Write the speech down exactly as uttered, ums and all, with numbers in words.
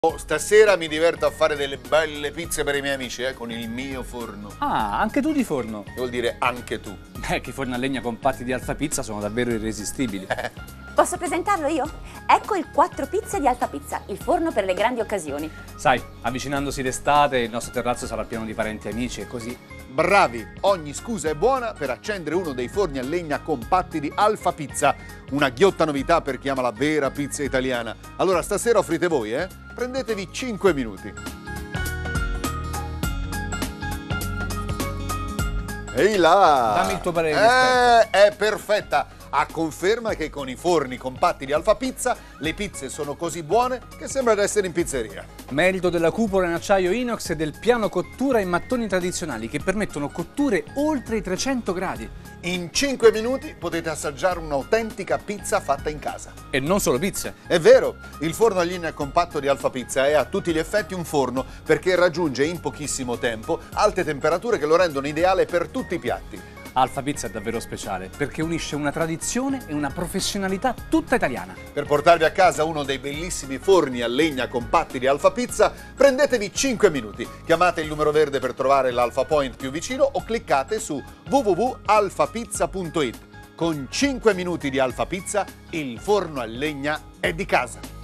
Oh, stasera mi diverto a fare delle belle pizze per i miei amici, eh, con il mio forno. Ah, anche tu di forno? Che vuol dire anche tu? Beh, che i forni a legna compatti di Alfa Pizza sono davvero irresistibili. Posso presentarlo io? Ecco il quattro pizze di Alfa Pizza, il forno per le grandi occasioni. Sai, avvicinandosi l'estate, il nostro terrazzo sarà pieno di parenti e amici e così. Bravi! Ogni scusa è buona per accendere uno dei forni a legna compatti di Alfa Pizza. Una ghiotta novità per chi ama la vera pizza italiana. Allora stasera offrite voi, eh? Prendetevi cinque minuti. Ehi là! Dammi il tuo parere di Eh, è perfetta! A conferma che con i forni compatti di Alfa Pizza le pizze sono così buone che sembra di essere in pizzeria. Merito della cupola in acciaio inox e del piano cottura in mattoni tradizionali che permettono cotture oltre i trecento gradi. In cinque minuti potete assaggiare un'autentica pizza fatta in casa. E non solo pizze. È vero, il forno a linea compatto di Alfa Pizza è a tutti gli effetti un forno perché raggiunge in pochissimo tempo alte temperature che lo rendono ideale per tutti i piatti. Alfa Pizza è davvero speciale perché unisce una tradizione e una professionalità tutta italiana. Per portarvi a casa uno dei bellissimi forni a legna compatti di Alfa Pizza, prendetevi cinque minuti. Chiamate il numero verde per trovare l'Alfa Point più vicino o cliccate su w w w punto alfa pizza punto it. Con cinque minuti di Alfa Pizza, il forno a legna è di casa.